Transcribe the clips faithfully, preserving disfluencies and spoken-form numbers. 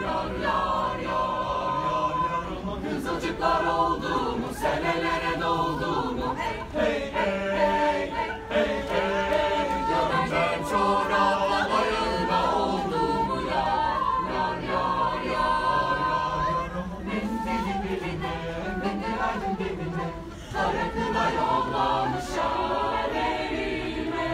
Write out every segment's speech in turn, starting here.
yar yar yar. Kızılcıklar oldu mu, senelere doldu mu? Hey hey hey hey hey. Görünce çorap ayağına oldu mu yar yar yar yar. Mendili beline, mendil aydın beline, kara kına yollamış yar elime.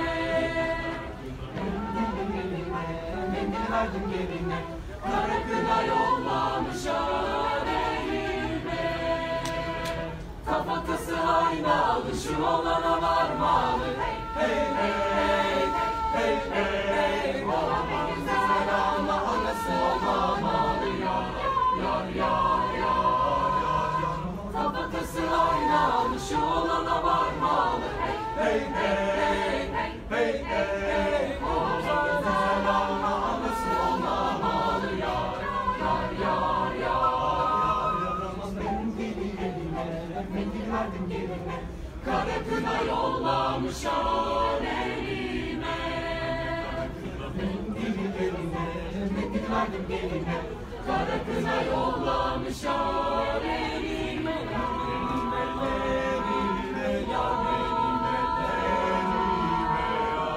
Mendil aydın beline, kara kına yollamış yar elime. Kafatası aynalı, şu olana varmalı. Hey hey hey hey hey hey. Olamaz güzel ama anası olmamalı yar yar yar yar. Kafatası aynalı, şu olana varmalı. Hey hey hey hey hey. Olamaz güzel ama anası olmamalı yar yar yar yar. Mendili eline, mendil verdim geline, kara kına yollamış yar elime. Mendili eline, mendil verdim geline, kara kına yollamış yar elime. Elime, elime, yar elime, elime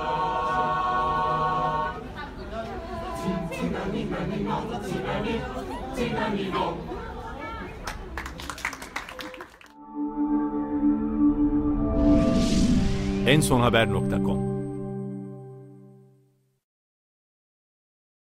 yar. Tintinani, nani, nani, tinani, tinani, no. en son haber nokta com